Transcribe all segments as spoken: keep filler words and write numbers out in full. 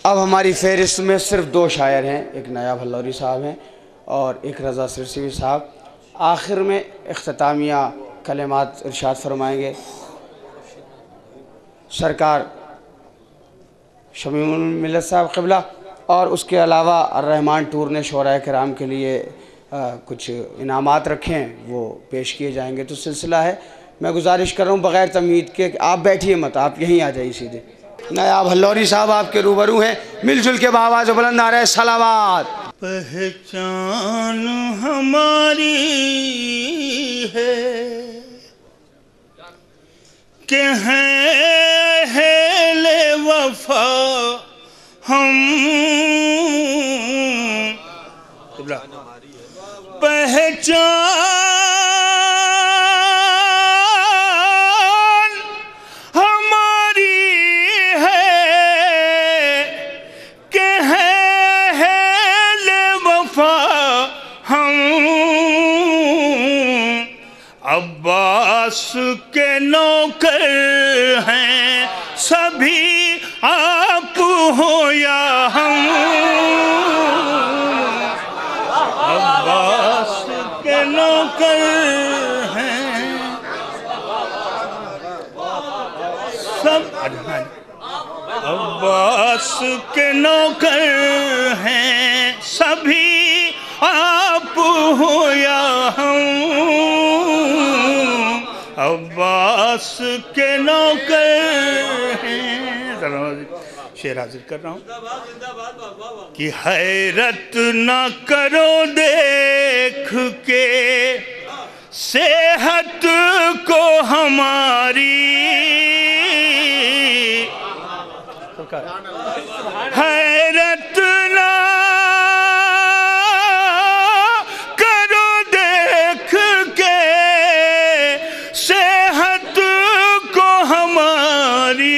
اب ہماری فہرست میں صرف دو شاعر ہیں، ایک نایاب ہلوری صاحب ہیں اور ایک رضا سرسوی صاحب۔ آخر میں اختتامیہ کلمات ارشاد فرمائیں گے سرکار شمیع الملت صاحب قبلہ، اور اس کے علاوہ الرحمن ٹور نے شعراء کرام کے لیے کچھ انعامات رکھے ہیں، وہ پیش کیے جائیں گے۔ تو سلسلہ ہے، میں گزارش کر رہا ہوں بغیر تمہید کے کہ آپ بیٹھیے مت، آپ یہیں آ جائیے سیدھے۔ نایاب ہلوری صاحب آپ کے روبرو ہیں، مل جل کے بآواز بلند نعرہ صلوات۔ پہچان ہماری ہے کہ ہیں اہل وفا ہم، پہچان ہماری ہے کہ ہیں اہل وفا ہم، عباس کے نوکر ہیں سبھی آپ ہو یا ہم، عباس کے نوکر ہیں سب، عباس کے نوکر ہیں سبھی آپ ہو یا ہم، عباس کے نوکر ہیں۔ شعر حاضر کر رہا ہوں کہ حیرت نہ کرو دیکھ کے صحت کو ہماری، حیرت نہ کرو دیکھ کے صحت کو ہماری،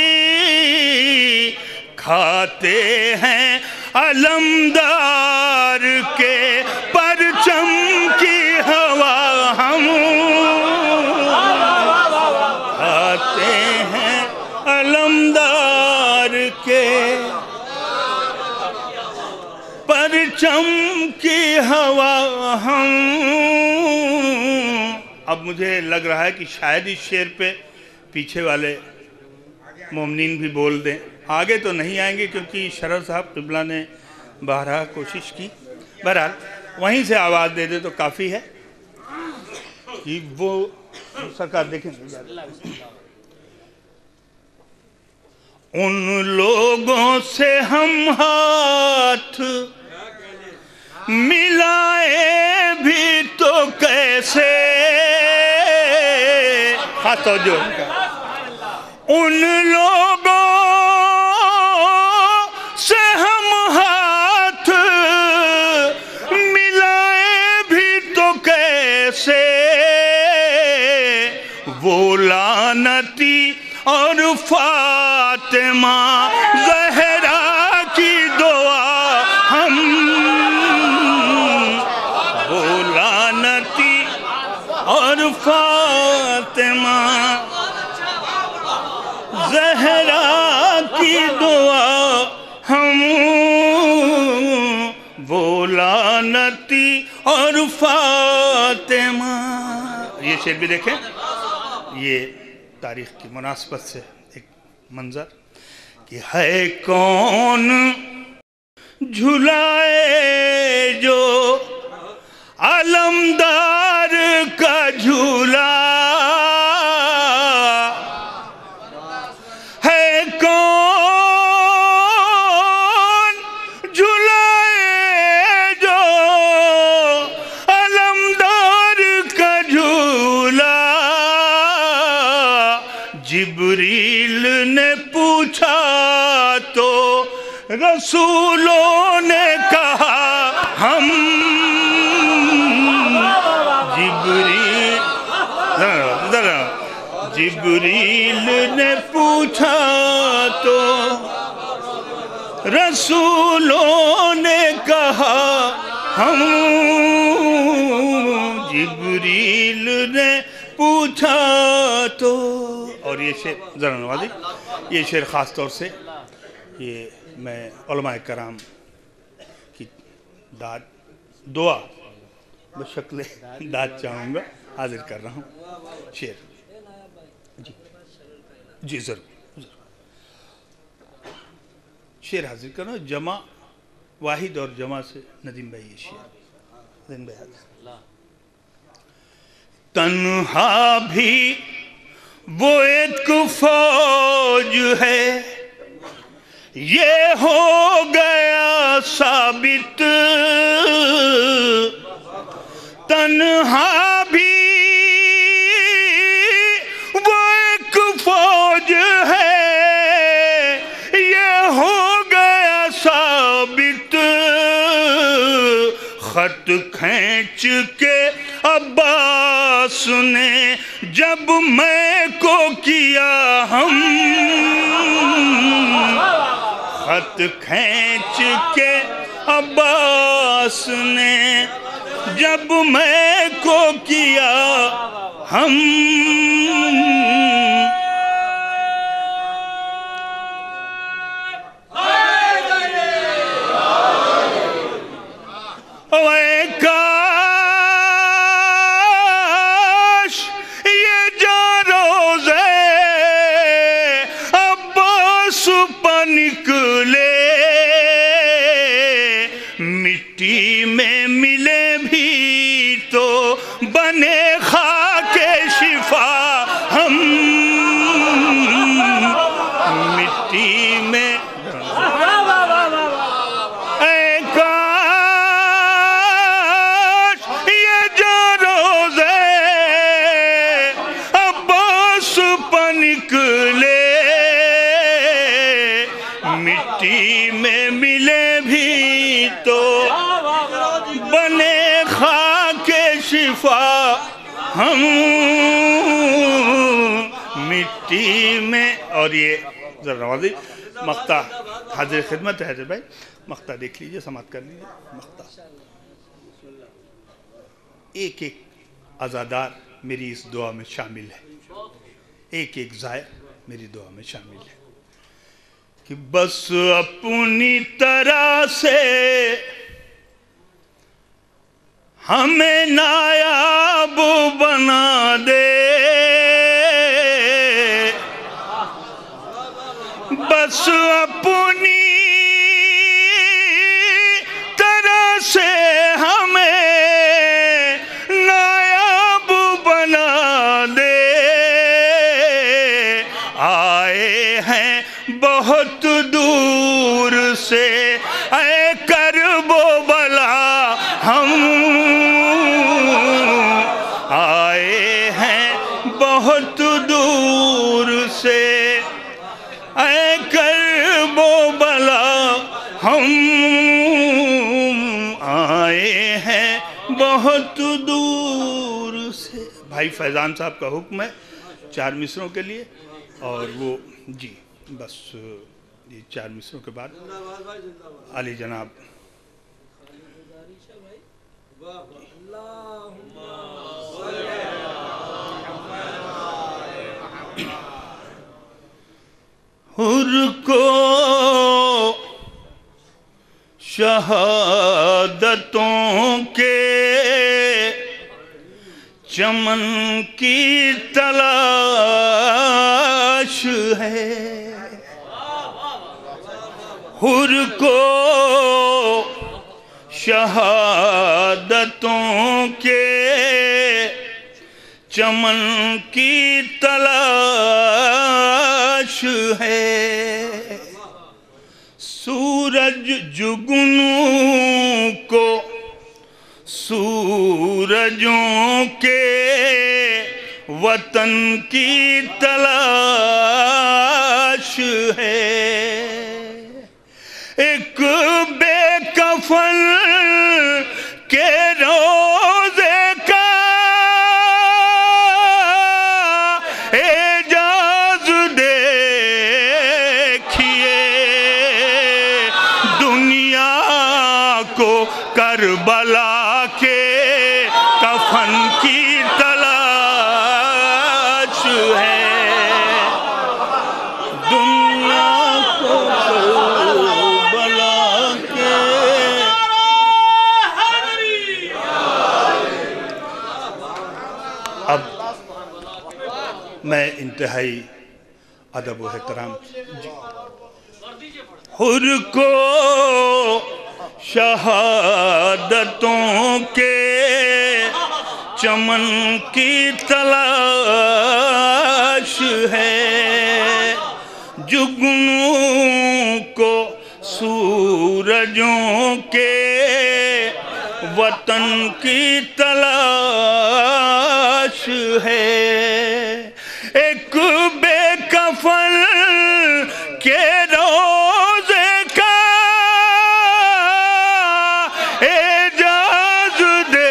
کھاتے ہیں علمدار کے پرچم کی ہوا ہم، کھاتے ہیں علمدار کے پرچم کی ہوا ہم۔ اب مجھے لگ رہا ہے کہ شاید اس شعر پہ پیچھے والے مومنین بھی بول دیں، آگے تو نہیں آئیں گے کیونکہ شرف صاحب قبلہ نے بارہا کوشش کی، بہرحال وہیں سے آواز دے دے تو کافی ہے کہ وہ سرکار دیکھیں۔ ان لوگوں سے ہم ہاتھ ملائے بھی تو کیسے، خاص توجہ، ان لوگوں سے ہم ہاتھ ملائے بھی تو کیسے، وہ لعنتی اور فاطمہ زہرا کی دعا ہم، وہ لعنتی اور فاطمہ زہرا کی دعا ہم، وہ لعنتی اور فاطمہ۔ یہ شعر بھی دیکھیں، یہ تاریخ کی مناسبت سے ایک منظر کہ ہے کون جھلائے جو علمدار کا جھولا، ہے کون جھلائے جو علمدار کا جھولا، جبریل نے پوچھا تو رسولوں نے کہا ہم، جبریل جبریل نے پوچھا تو رسولوں نے کہا ہم، جبریل نے پوچھا تو، اور یہ شعر ذرا نوازی، یہ شعر خاص طور سے یہ میں علماء کرام کی داد دعا بشکل داد چاہوں گا، حاضر کر رہا ہوں شعر. جی جی ضرور ضرور شعر حاضر کر رہا ہوں. جمع واحد اور جمع سے ندیم بھائی یہ شعر. ندیم بھائی حاضر. تنہا بھی وہ ایک فوج ہے، یہ ہو گیا ثابت. تنہا بھی وہ ایک فوج ہے، یہ ہو گیا ثابت. خط کھینچ کے عباس نے جب میں کو کیا ہم، خط کھینچ کے عباس نے جب میں کو کیا ہم. اے کاش یہ جو روزے عباس پہ نکلے، مٹی میں ملے بھی تو بنے خاک شفا ہم. مٹی میں اے کاش یہ جو روزے عباس پہ نکلے، مٹی میں ملے بھی تو بنے خاک شفا ہم. مٹی میں. اور یہ ذرا نوازی مقطع حاضر خدمت ہے. حاضر بھائی مقطع دیکھ لیجئے، سماعت کر لیجئے. مقطع ایک ایک عزادار میری اس دعا میں شامل ہے، ایک ایک زائر میری دعا میں شامل ہے. کہ بس اپنی طرح سے ہمیں نایاب بنا دے، بس اپنی طرح سے ہمیں نایاب بنا دے. آئے ہیں بہت دور سے اے کرب و بلا ہم، آئے ہیں بہت دور سے اے کرب و بلا ہم، آئے ہیں بہت دور سے. بھائی فیضان صاحب کا حکم ہے چار مصروں کے لیے، اور وہ جی بس یہ چار مصروں کے بعد علی جناب حر کو شہادتوں کے چمن کی تلاش ہے، حر کو شہادتوں کے چمن کی تلاش ہے. سورج جگنوں کو سورجوں کے وطن کی تلاش ہے. ایک بے کفن کے روزے کا اعجاز دیکھیے، دنیا کو کربلا کے کفن کی تلاش ہے. دنیا کو میں انتہائی ادب و احترام حر کو شہادتوں کے چمن کی تلاش ہے، جگنوں کو سورجوں کے وطن کی تلاش ہے، ایک بے کفن کے روزے کا اعجاز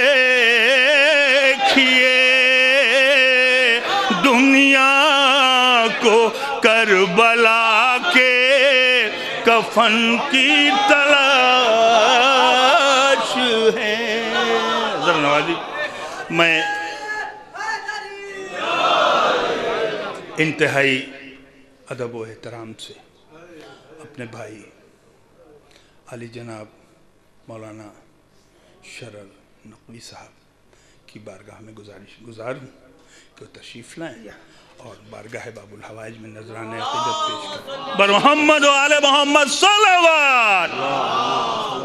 دیکھیے، دنیا کو کربلا کے کفن کی تلاش ہے۔ حضرت نوازی، میں انتہائی ادب و احترام سے اپنے بھائی علی جناب مولانا شرر نقوی صاحب کی بارگاہ میں گزارش گزار ہوں کہ وہ تشریف لائیں اور بارگاہ باب الحوائج میں نذرانہ عقیدت پیش کریں۔ بر محمد و آل محمد صلوات۔